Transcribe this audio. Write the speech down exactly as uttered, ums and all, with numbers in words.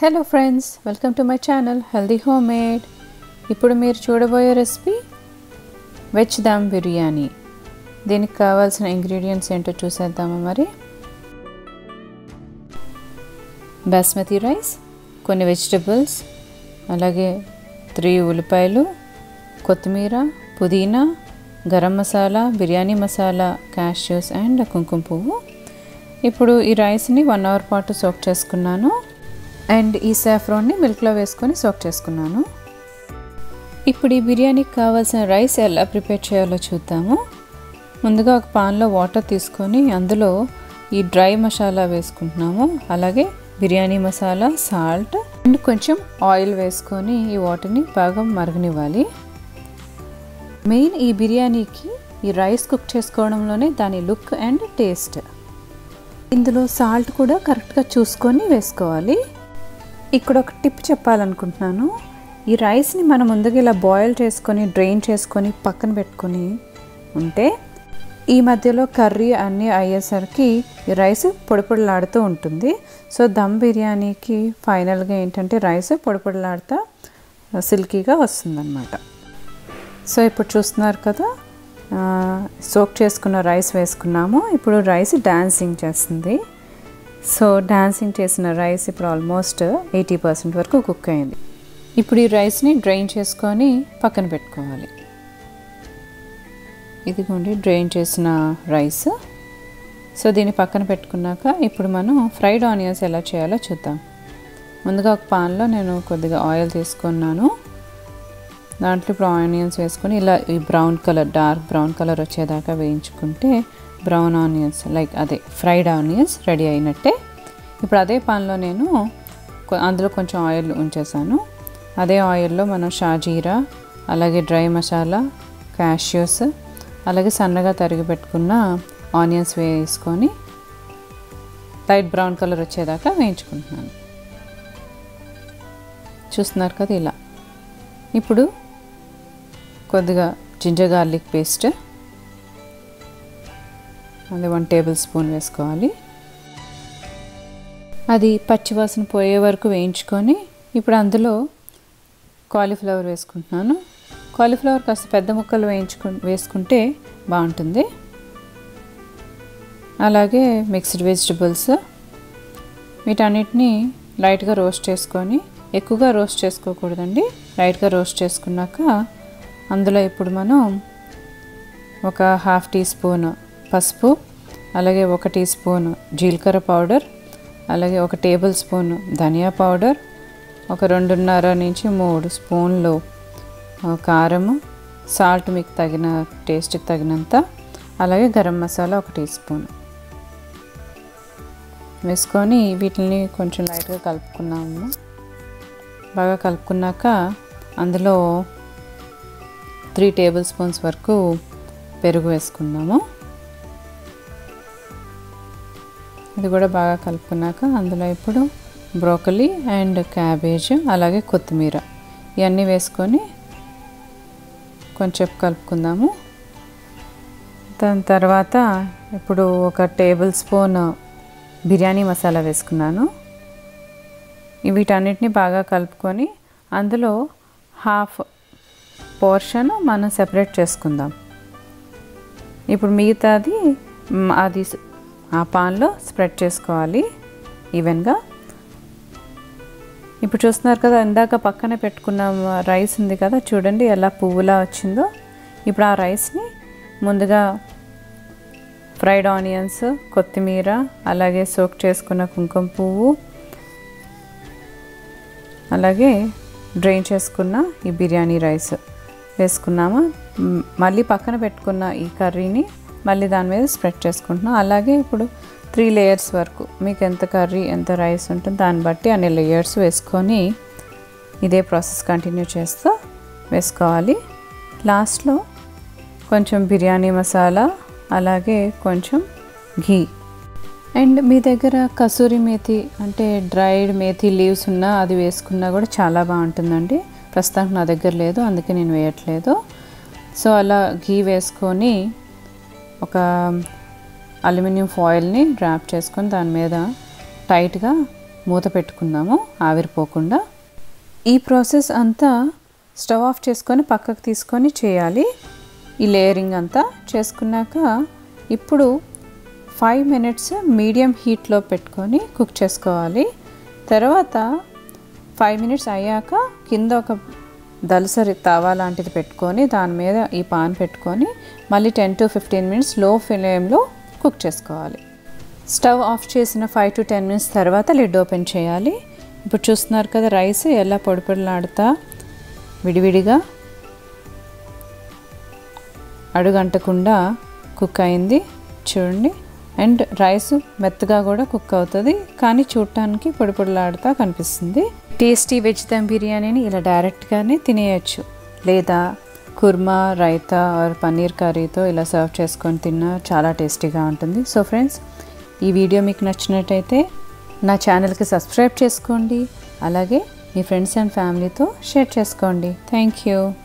Hello friends, welcome to my channel healthy home made. ఇప్పుడు మీరు చూడబోయే రెసిపీ వెజ్ దమ్ బిర్యానీ. దీనికి కావాల్సిన ఇంగ్రీడియంట్స్ ఏంటో చూసేద్దామా మరి. బాస్మతి రైస్, కొన్ని వెజిటబుల్స్, అలాగే త్రీ ఉల్లిపాయలు, కొత్తిమీర, పుదీనా, గరం మసాలా, బిర్యానీ మసాలా, క్యాష్యూస్ అండ్ కుంకుమ పువ్వు. ఇప్పుడు ఈ రైస్ని వన్ అవర్ పాటు సోక్ చేసుకున్నాను అండ్ ఈ సాఫ్రాన్ని మిల్క్లో వేసుకొని సోక్ చేసుకున్నాను. ఇప్పుడు ఈ బిర్యానీకి కావాల్సిన రైస్ ఎలా ప్రిపేర్ చేయాలో చూద్దాము. ముందుగా ఒక పాన్లో వాటర్ తీసుకొని అందులో ఈ డ్రై మసాలా వేసుకుంటున్నాము, అలాగే బిర్యానీ మసాలా, సాల్ట్ అండ్ కొంచెం ఆయిల్ వేసుకొని ఈ వాటర్ని బాగా మరగనివ్వాలి. మెయిన్ ఈ బిర్యానీకి ఈ రైస్ కుక్ చేసుకోవడంలోనే దాని లుక్ అండ్ టేస్ట్. ఇందులో సాల్ట్ కూడా కరెక్ట్గా చూసుకొని వేసుకోవాలి. ఇక్కడ ఒక టిప్ చెప్పాలనుకుంటున్నాను. ఈ రైస్ని మనం ముందుగా ఇలా బాయిల్ చేసుకొని డ్రైన్ చేసుకొని పక్కన పెట్టుకొని ఉంటే ఈ మధ్యలో కర్రీ అన్నీ అయ్యేసరికి ఈ రైస్ పొడి పొడిలాడుతూ ఉంటుంది. సో దమ్ బిర్యానీకి ఫైనల్గా ఏంటంటే రైస్ పొడి పొడిలాడుతూ సిల్కీగా వస్తుందన్నమాట. సో ఇప్పుడు చూస్తున్నారు కదా, సోక్ చేసుకున్న రైస్ వేసుకున్నాము. ఇప్పుడు రైస్ డాన్సింగ్ చేస్తుంది. సో డాన్సింగ్ చేసిన రైస్ ఇప్పుడు ఆల్మోస్ట్ ఎయిటీ పర్సెంట్ వరకు కుక్ అయింది. ఇప్పుడు ఈ రైస్ని డ్రైన్ చేసుకొని పక్కన పెట్టుకోవాలి. ఇదిగోండి డ్రైన్ చేసిన రైస్. సో దీన్ని పక్కన పెట్టుకున్నాక ఇప్పుడు మనం ఫ్రైడ్ ఆనియన్స్ ఎలా చేయాలో చూద్దాం. ముందుగా ఒక పాన్లో నేను కొద్దిగా ఆయిల్ తీసుకున్నాను. దాంట్లో ఇప్పుడు ఆనియన్స్ వేసుకొని ఇలా ఈ brown colour, dark brown colour వచ్చేదాకా వేయించుకుంటే బ్రౌన్ ఆనియన్స్ లైక్ అదే ఫ్రైడ్ ఆనియన్స్ రెడీ అయినట్టే. ఇప్పుడు అదే పాన్లో నేను అందులో కొంచెం ఆయిల్ ఉంచేసాను. అదే ఆయిల్లో మనం షాజీరా, అలాగే డ్రై మసాలా, క్యాష్యూస్, అలాగే సన్నగా తరిగి పెట్టుకున్న ఆనియన్స్ వేసుకొని లైట్ బ్రౌన్ కలర్ వచ్చేదాకా వేయించుకుంటున్నాను. చూస్తున్నారు కదా ఇలా. ఇప్పుడు కొద్దిగా జింజర్ గార్లిక్ పేస్ట్, అది వన్ టేబుల్ స్పూన్ వేసుకోవాలి. అది పచ్చివాసన పోయే వరకు వేయించుకొని ఇప్పుడు అందులో కాలీఫ్లవర్ వేసుకుంటున్నాను. కాలీఫ్లవర్ కాస్త పెద్ద ముక్కలు వేయించుకు వేసుకుంటే బాగుంటుంది. అలాగే మిక్స్డ్ వెజిటబుల్స్, వీటన్నిటిని లైట్గా రోస్ట్ చేసుకొని, ఎక్కువగా రోస్ట్ చేసుకోకూడదండి, లైట్గా రోస్ట్ చేసుకున్నాక అందులో ఇప్పుడు మనం ఒక హాఫ్ టీ స్పూన్ పసుపు, అలాగే ఒక టీ స్పూన్ జీలకర్ర పౌడర్, అలాగే ఒక టేబుల్ స్పూన్ ధనియా పౌడర్, ఒక రెండున్నర నుంచి మూడు స్పూన్లు కారము, సాల్ట్ మీకు తగిన టేస్ట్కి తగినంత, అలాగే గరం మసాలా ఒక టీ స్పూన్ వేసుకొని వీటిని కొంచెం లైట్గా కలుపుకున్నాము. బాగా కలుపుకున్నాక అందులో త్రీ టేబుల్ స్పూన్స్ వరకు పెరుగు వేసుకున్నాము. ఇది కూడా బాగా కలుపుకున్నాక అందులో ఇప్పుడు బ్రోకలీ అండ్ క్యాబేజ్, అలాగే కొత్తిమీర ఇవన్నీ వేసుకొని కొంచెం కలుపుకుందాము. దాని తర్వాత ఇప్పుడు ఒక టేబుల్ స్పూన్ బిర్యానీ మసాలా వేసుకున్నాను. వీటన్నిటిని బాగా కలుపుకొని అందులో హాఫ్ పోర్షన్ మనం సెపరేట్ చేసుకుందాం. ఇప్పుడు మిగతాది అది ఆ పాన్లో స్ప్రెడ్ చేసుకోవాలి ఈవెన్గా. ఇప్పుడు చూస్తున్నారు కదా, ఇందాక పక్కన పెట్టుకున్న రైస్ ఉంది కదా, చూడండి ఎలా పువ్వులా వచ్చిందో. ఇప్పుడు ఆ రైస్ని ముందుగా ఫ్రైడ్ ఆనియన్స్, కొత్తిమీర, అలాగే సోక్ చేసుకున్న కుంకుమ పువ్వు, అలాగే డ్రైన్ చేసుకున్న ఈ బిర్యానీ రైస్ వేసుకున్నామా. మళ్ళీ పక్కన పెట్టుకున్న ఈ కర్రీని మళ్ళీ దాని మీద స్ప్రెడ్ చేసుకుంటున్నాం. అలాగే ఇప్పుడు త్రీ లేయర్స్ వరకు మీకు ఎంత కర్రీ ఎంత రైస్ ఉంటుందో దాన్ని బట్టి అన్ని లేయర్స్ వేసుకొని ఇదే ప్రాసెస్ కంటిన్యూ చేస్తూ వేసుకోవాలి. లాస్ట్లో కొంచెం బిర్యానీ మసాలా, అలాగే కొంచెం ఘీ అండ్ మీ దగ్గర కసూరి మేతి అంటే డ్రైడ్ మేతి లీవ్స్ ఉన్నా అది వేసుకున్నా కూడా చాలా బాగుంటుందండి. ప్రస్తుతానికి నా దగ్గర లేదు, అందుకే నేను వేయట్లేదు. సో అలా ఘీ వేసుకొని ఒక అల్యూమినియం ఫాయిల్ని డ్రాప్ చేసుకొని దాని మీద టైట్గా మూత పెట్టుకుందాము ఆవిరిపోకుండా. ఈ ప్రాసెస్ అంతా స్టవ్ ఆఫ్ చేసుకొని పక్కకు తీసుకొని చేయాలి. ఈ లేయరింగ్ అంతా చేసుకున్నాక ఇప్పుడు ఫైవ్ మినిట్స్ మీడియం హీట్లో పెట్టుకొని కుక్ చేసుకోవాలి. తర్వాత ఫైవ్ మినిట్స్ అయ్యాక కింద ఒక దలసరి తవా లాంటిది పెట్టుకొని దాని మీద ఈ పాన్ పెట్టుకొని మళ్ళీ టెన్ టు ఫిఫ్టీన్ మినిట్స్ లో ఫ్లేమ్లో కుక్ చేసుకోవాలి. స్టవ్ ఆఫ్ చేసిన ఫైవ్ టు టెన్ మినిట్స్ తర్వాత లిడ్ ఓపెన్ చేయాలి. ఇప్పుడు చూస్తున్నారు కదా రైస్ ఎలా పొడి పొడిలాడుతా విడివిడిగా అడుగంటకుండా కుక్ అయింది చూడండి. అండ్ రైస్ మెత్తగా కూడా కుక్ అవుతుంది, కానీ చూడటానికి పొడి పొడిలాడుతా కనిపిస్తుంది. టేస్టీ వెజ్ దమ్ బిర్యానీని ఇలా డైరెక్ట్గానే తినేయచ్చు, లేదా కుర్మా రైతా ఆర్ పన్నీర్ కర్రీతో ఇలా సర్వ్ చేసుకొని తిన్నా చాలా టేస్టీగా ఉంటుంది. సో ఫ్రెండ్స్, ఈ వీడియో మీకు నచ్చినట్టయితే నా ఛానల్కి సబ్స్క్రైబ్ చేసుకోండి, అలాగే మీ ఫ్రెండ్స్ అండ్ ఫ్యామిలీతో షేర్ చేసుకోండి. Thank you.